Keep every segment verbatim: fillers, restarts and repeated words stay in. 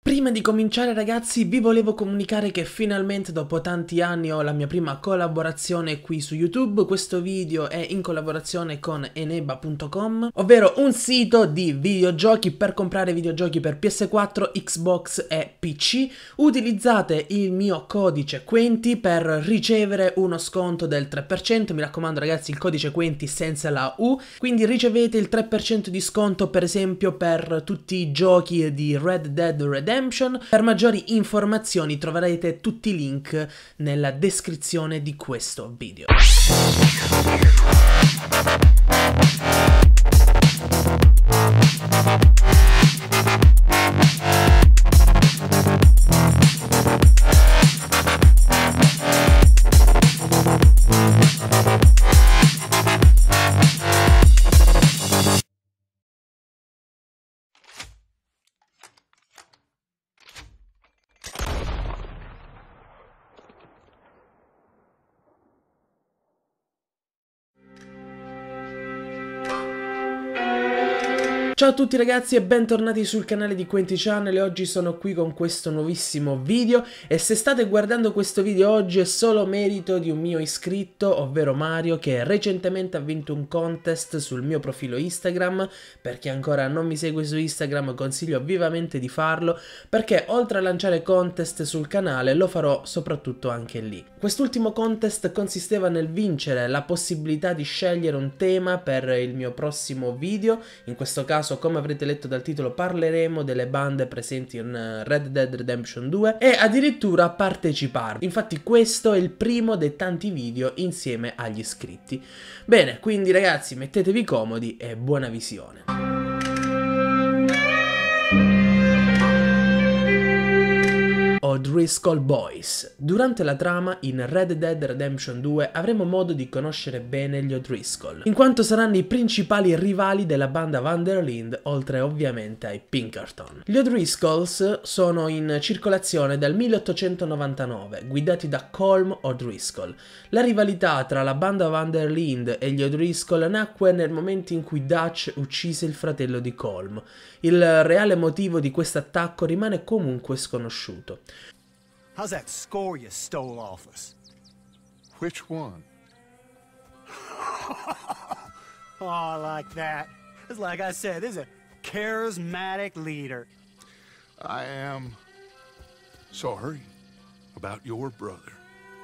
Prima di cominciare ragazzi vi volevo comunicare che finalmente dopo tanti anni ho la mia prima collaborazione qui su YouTube. Questo video è in collaborazione con eneba punto com, ovvero un sito di videogiochi per comprare videogiochi per P S quattro, Xbox e P C. Utilizzate il mio codice Quenti per ricevere uno sconto del tre per cento, mi raccomando ragazzi il codice Quenti senza la U, quindi ricevete il tre per cento di sconto per esempio per tutti i giochi di Red Dead Redemption. Per maggiori informazioni troverete tutti i link nella descrizione di questo video. Ciao a tutti ragazzi e bentornati sul canale di Quenti Channel. Oggi sono qui con questo nuovissimo video e se state guardando questo video oggi è solo merito di un mio iscritto, ovvero Mario, che recentemente ha vinto un contest sul mio profilo Instagram. Per chi ancora non mi segue su Instagram consiglio vivamente di farlo, perché oltre a lanciare contest sul canale lo farò soprattutto anche lì. Quest'ultimo contest consisteva nel vincere la possibilità di scegliere un tema per il mio prossimo video. In questo caso, come avrete letto dal titolo, parleremo delle bande presenti in Red Dead Redemption due e addirittura parteciparvi. Infatti questo è il primo dei tanti video insieme agli iscritti. Bene, quindi ragazzi mettetevi comodi e buona visione. O'Driscoll Boys. Durante la trama in Red Dead Redemption due avremo modo di conoscere bene gli O'Driscoll, in quanto saranno i principali rivali della banda Van der Linde, oltre ovviamente ai Pinkerton. Gli O'Driscolls sono in circolazione dal milleottocentonovantanove, guidati da Colm O'Driscoll. La rivalità tra la banda Van der Linde e gli O'Driscoll nacque nel momento in cui Dutch uccise il fratello di Colm. Il reale motivo di questo attacco rimane comunque sconosciuto. How's that score you stole off us? Which one? Oh, I like that. It's like I said, this is a charismatic leader. I am sorry about your brother.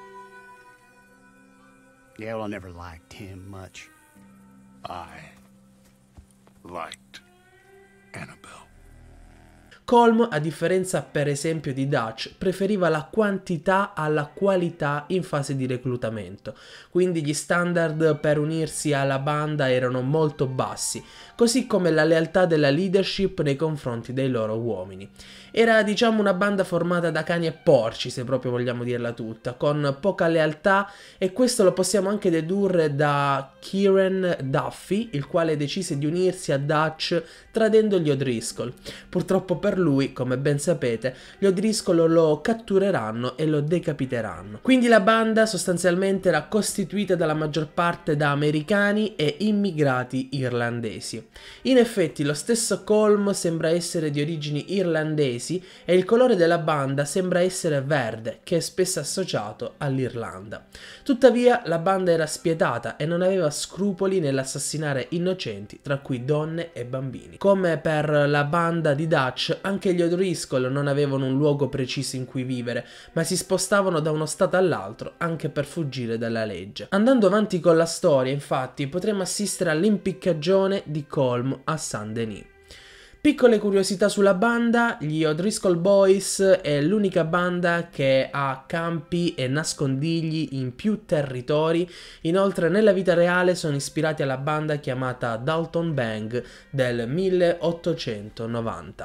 Yeah, well, I never liked him much. I liked Annabelle. Colm, a differenza per esempio di Dutch, preferiva la quantità alla qualità in fase di reclutamento, quindi gli standard per unirsi alla banda erano molto bassi, così come la lealtà della leadership nei confronti dei loro uomini. Era diciamo una banda formata da cani e porci, se proprio vogliamo dirla tutta, con poca lealtà, e questo lo possiamo anche dedurre da Kieran Duffy, il quale decise di unirsi a Dutch tradendo gli O'Driscoll. Purtroppo per lui, come ben sapete, gli O'Driscoll lo cattureranno e lo decapiteranno. Quindi la banda sostanzialmente era costituita dalla maggior parte da americani e immigrati irlandesi. In effetti lo stesso Colm sembra essere di origini irlandesi e il colore della banda sembra essere verde, che è spesso associato all'Irlanda. Tuttavia la banda era spietata e non aveva scrupoli nell'assassinare innocenti, tra cui donne e bambini. Come per la banda di Dutch, anche gli O'Driscoll non avevano un luogo preciso in cui vivere, ma si spostavano da uno stato all'altro anche per fuggire dalla legge. Andando avanti con la storia, infatti, potremo assistere all'impiccagione di Colm a Saint-Denis. Piccole curiosità sulla banda: gli O'Driscoll Boys è l'unica banda che ha campi e nascondigli in più territori. Inoltre nella vita reale sono ispirati alla banda chiamata Dalton Bang del milleottocentonovanta.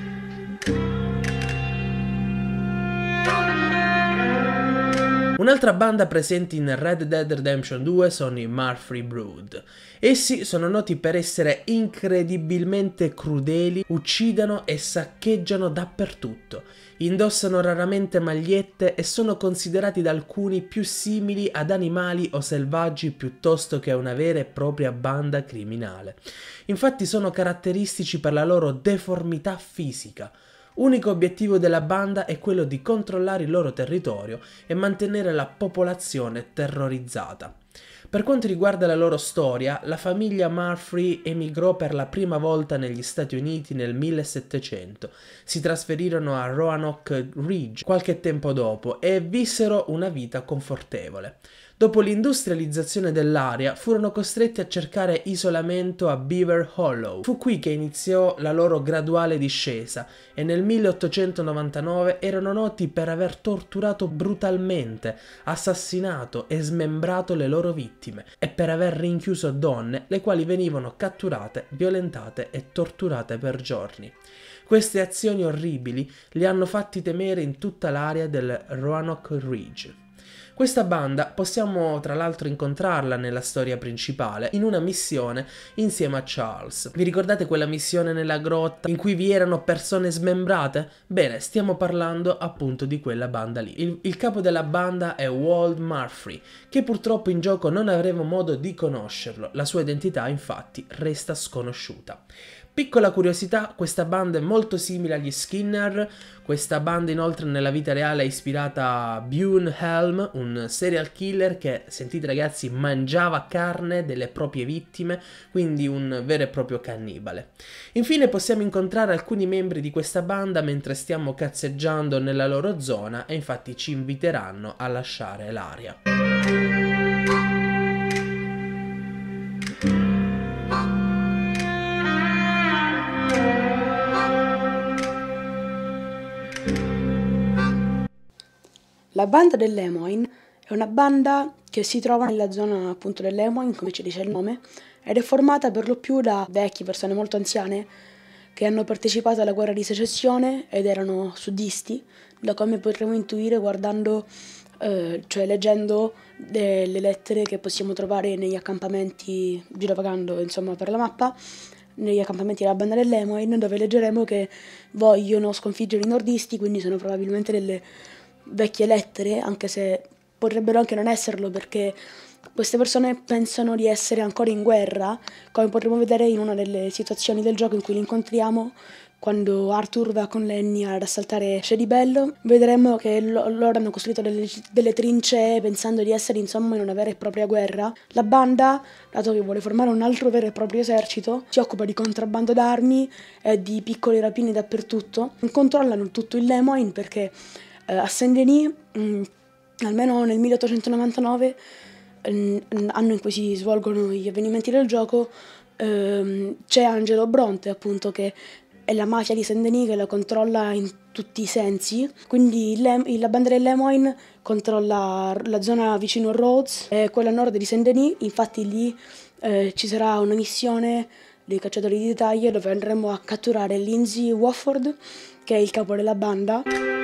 Un'altra banda presente in Red Dead Redemption due sono i Malfrey Brood. Essi sono noti per essere incredibilmente crudeli, uccidono e saccheggiano dappertutto. Indossano raramente magliette e sono considerati da alcuni più simili ad animali o selvaggi piuttosto che a una vera e propria banda criminale. Infatti sono caratteristici per la loro deformità fisica. Unico obiettivo della banda è quello di controllare il loro territorio e mantenere la popolazione terrorizzata. Per quanto riguarda la loro storia, la famiglia Murphy emigrò per la prima volta negli Stati Uniti nel millesettecento. Si trasferirono a Roanoke Ridge qualche tempo dopo e vissero una vita confortevole. Dopo l'industrializzazione dell'area furono costretti a cercare isolamento a Beaver Hollow. Fu qui che iniziò la loro graduale discesa e nel milleottocentonovantanove erano noti per aver torturato brutalmente, assassinato e smembrato le loro vittime e per aver rinchiuso donne le quali venivano catturate, violentate e torturate per giorni. Queste azioni orribili li hanno fatti temere in tutta l'area del Roanoke Ridge. Questa banda possiamo tra l'altro incontrarla nella storia principale in una missione insieme a Charles. Vi ricordate quella missione nella grotta in cui vi erano persone smembrate? Bene, stiamo parlando appunto di quella banda lì. Il, il capo della banda è Walt Murphy, che purtroppo in gioco non avremo modo di conoscerlo, la sua identità infatti resta sconosciuta. Piccola curiosità, questa banda è molto simile agli Skinner. Questa banda inoltre nella vita reale è ispirata a Bune Helm, un serial killer che, sentite ragazzi, mangiava carne delle proprie vittime, quindi un vero e proprio cannibale. Infine possiamo incontrare alcuni membri di questa banda mentre stiamo cazzeggiando nella loro zona e infatti ci inviteranno a lasciare l'area. La banda del Lemoyne è una banda che si trova nella zona appunto del Lemoyne, come ci dice il nome, ed è formata per lo più da vecchie persone molto anziane che hanno partecipato alla guerra di secessione ed erano sudisti, da come potremo intuire guardando, eh, cioè leggendo delle lettere che possiamo trovare negli accampamenti, girovagando insomma per la mappa, negli accampamenti della banda del Lemoyne, dove leggeremo che vogliono sconfiggere i nordisti, quindi sono probabilmente delle vecchie lettere, anche se potrebbero anche non esserlo, perché queste persone pensano di essere ancora in guerra, come potremo vedere in una delle situazioni del gioco in cui li incontriamo, quando Arthur va con Lenny ad assaltare Cedibello. Vedremo che lo, loro hanno costruito delle, delle trincee pensando di essere insomma in una vera e propria guerra. La banda, dato che vuole formare un altro vero e proprio esercito, si occupa di contrabbando d'armi e di piccoli rapini dappertutto. Controllano tutto il Lemoyne perché a Saint-Denis, mh, almeno nel milleottocentonovantanove, mh, anno in cui si svolgono gli avvenimenti del gioco, ehm, c'è Angelo Bronte, appunto, che è la mafia di Saint-Denis che la controlla in tutti i sensi. Quindi il, la banda del Lemoyne controlla la zona vicino Rhodes e quella a nord di Saint-Denis. Infatti lì eh, ci sarà una missione dei cacciatori di dettagli dove andremo a catturare Lindsay Wofford, che è il capo della banda.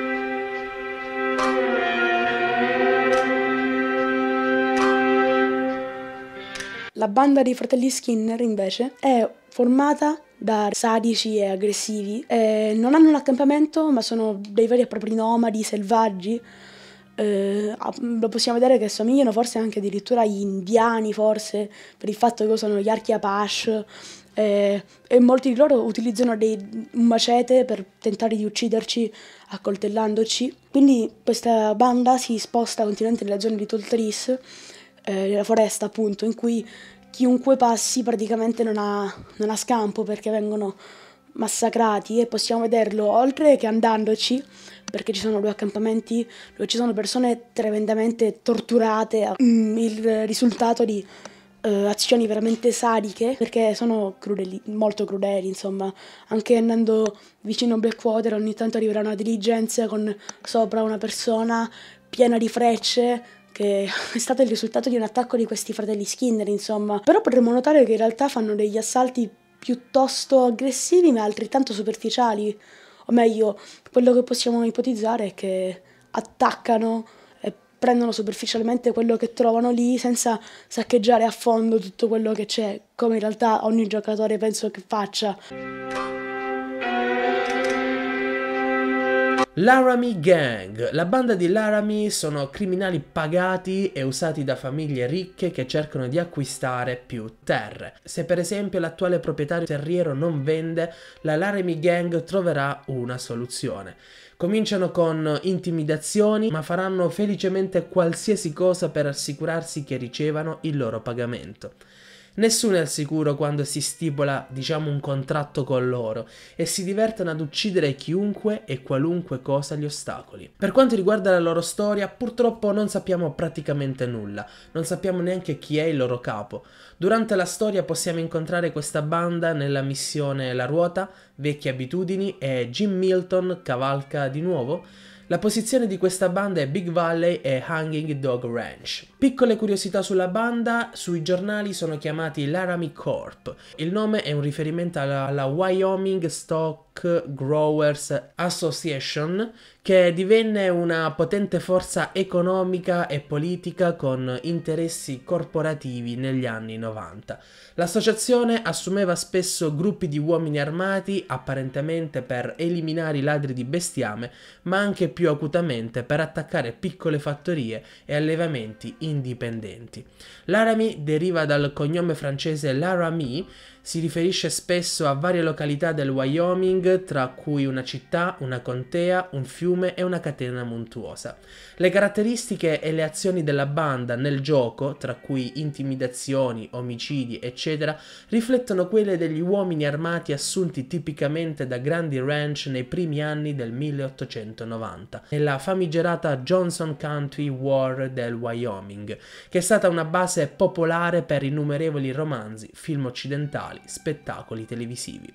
La banda dei fratelli Skinner, invece, è formata da sadici e aggressivi. E non hanno un accampamento, ma sono dei veri e propri nomadi selvaggi. Eh, lo possiamo vedere che somigliano forse anche addirittura agli indiani, forse, per il fatto che usano gli archi Apache. Eh, e molti di loro utilizzano dei, un macete per tentare di ucciderci accoltellandoci. Quindi questa banda si sposta continuamente nella zona di Tall Trees, eh, nella foresta appunto, in cui chiunque passi praticamente non ha, non ha scampo perché vengono massacrati, e possiamo vederlo oltre che andandoci, perché ci sono due accampamenti dove ci sono persone tremendamente torturate, mm, il risultato di Uh, azioni veramente sadiche, perché sono crudeli, molto crudeli, insomma. Anche andando vicino a Blackwater ogni tanto arriverà una diligenza con sopra una persona piena di frecce, che è stato il risultato di un attacco di questi fratelli Skinner, insomma. Però potremmo notare che in realtà fanno degli assalti piuttosto aggressivi ma altrettanto superficiali, o meglio, quello che possiamo ipotizzare è che attaccano, prendono superficialmente quello che trovano lì senza saccheggiare a fondo tutto quello che c'è, come in realtà ogni giocatore penso che faccia. Laramie Gang. La banda di Laramie sono criminali pagati e usati da famiglie ricche che cercano di acquistare più terre. Se per esempio l'attuale proprietario terriero non vende, la Laramie Gang troverà una soluzione. Cominciano con intimidazioni, ma faranno felicemente qualsiasi cosa per assicurarsi che ricevano il loro pagamento. Nessuno è al sicuro quando si stipula, diciamo, un contratto con loro e si divertono ad uccidere chiunque e qualunque cosa li ostacoli. Per quanto riguarda la loro storia, purtroppo non sappiamo praticamente nulla, non sappiamo neanche chi è il loro capo. Durante la storia possiamo incontrare questa banda nella missione La Ruota, Vecchie Abitudini e Jim Milton cavalca di nuovo. La posizione di questa banda è Big Valley e Hanging Dog Ranch. Piccole curiosità sulla banda: sui giornali sono chiamati Laramie Corp. Il nome è un riferimento alla, alla Wyoming Stock Growers Association, che divenne una potente forza economica e politica con interessi corporativi negli anni novanta. L'associazione assumeva spesso gruppi di uomini armati, apparentemente per eliminare i ladri di bestiame, ma anche più acutamente per attaccare piccole fattorie e allevamenti indipendenti. Laramie deriva dal cognome francese Laramie, si riferisce spesso a varie località del Wyoming, tra cui una città, una contea, un fiume e una catena montuosa. Le caratteristiche e le azioni della banda nel gioco, tra cui intimidazioni, omicidi, eccetera, riflettono quelle degli uomini armati assunti tipicamente da grandi ranch nei primi anni del milleottocentonovanta, nella famigerata Johnson County War del Wyoming, che è stata una base popolare per innumerevoli romanzi, film occidentali, spettacoli televisivi.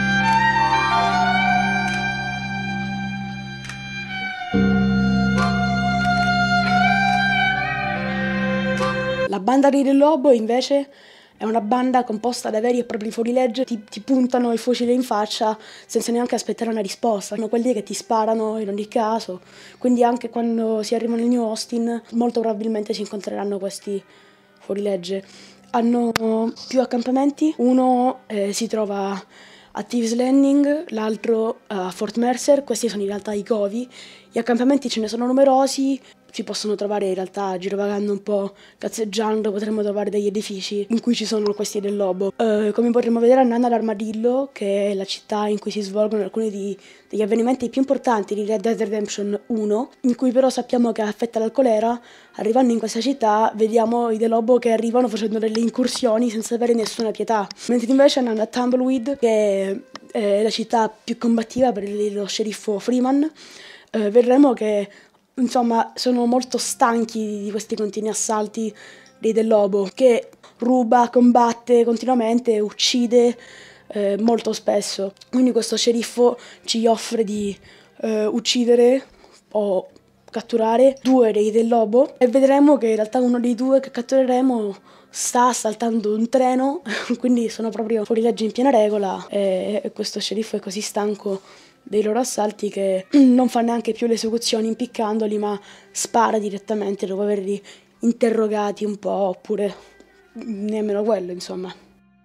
La banda dei Del Lobo invece è una banda composta da veri e propri fuorilegge, ti, ti puntano il fucile in faccia senza neanche aspettare una risposta. Sono quelli che ti sparano in ogni caso, quindi anche quando si arriva nel New Austin molto probabilmente si incontreranno questi fuorilegge. Hanno più accampamenti, uno eh, si trova a Thieves Landing, l'altro a Fort Mercer. Questi sono in realtà i covi. Gli accampamenti ce ne sono numerosi, si possono trovare in realtà girovagando un po', cazzeggiando, potremmo trovare degli edifici in cui ci sono questi Del Lobo. Uh, come potremmo vedere a Nana l'Armadillo, che è la città in cui si svolgono alcuni di, degli avvenimenti più importanti di Red Dead Redemption uno, in cui però sappiamo che è affetta dal colera. Arrivando in questa città vediamo i Del Lobo che arrivano facendo delle incursioni senza avere nessuna pietà. Mentre invece a Nana Tumbleweed, che è la città più combattiva per lo sceriffo Freeman, uh, vedremo che insomma sono molto stanchi di questi continui assalti dei Del Lobo, che ruba, combatte continuamente, uccide eh, molto spesso. Quindi questo sceriffo ci offre di eh, uccidere o catturare due dei Del Lobo e vedremo che in realtà uno dei due che cattureremo sta assaltando un treno, quindi sono proprio fuorilegge in piena regola e, e questo sceriffo è così stanco dei loro assalti che non fa neanche più le esecuzioni impiccandoli, ma spara direttamente dopo averli interrogati un po', oppure nemmeno quello, insomma.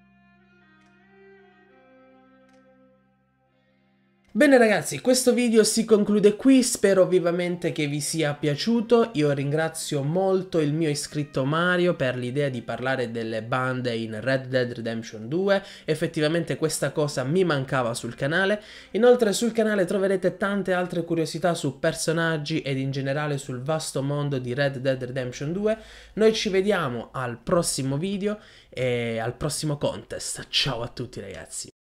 Bene ragazzi, questo video si conclude qui, spero vivamente che vi sia piaciuto. Io ringrazio molto il mio iscritto Mario per l'idea di parlare delle bande in Red Dead Redemption due, effettivamente questa cosa mi mancava sul canale. Inoltre sul canale troverete tante altre curiosità su personaggi ed in generale sul vasto mondo di Red Dead Redemption due. Noi ci vediamo al prossimo video e al prossimo contest. Ciao a tutti ragazzi!